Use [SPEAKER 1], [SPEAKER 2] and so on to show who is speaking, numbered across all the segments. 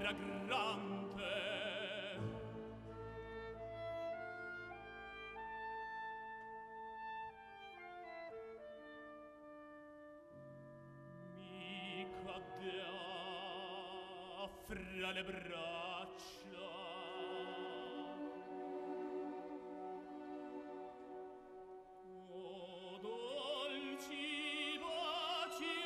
[SPEAKER 1] fragrante. Mi cadea fra le braccia. O dolci baci,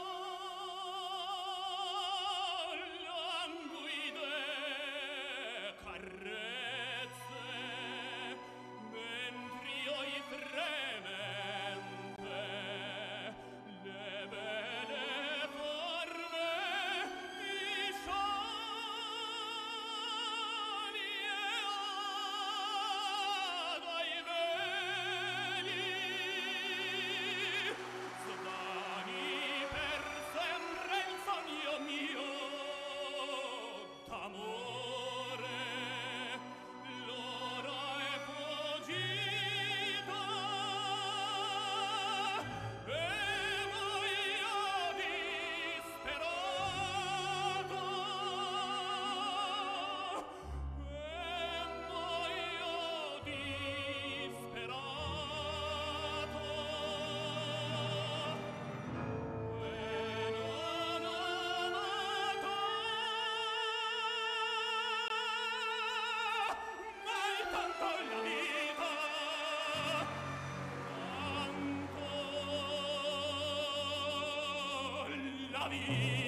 [SPEAKER 1] languide carezze, mentr'io i fremente le belle forme di sciogli e dai veli svani per sempre il sogno mio d'amore. L'ora è fuggita e muoio disperato, e muoio disperato, e non ho amato mai tanto la vita, tanto la vita.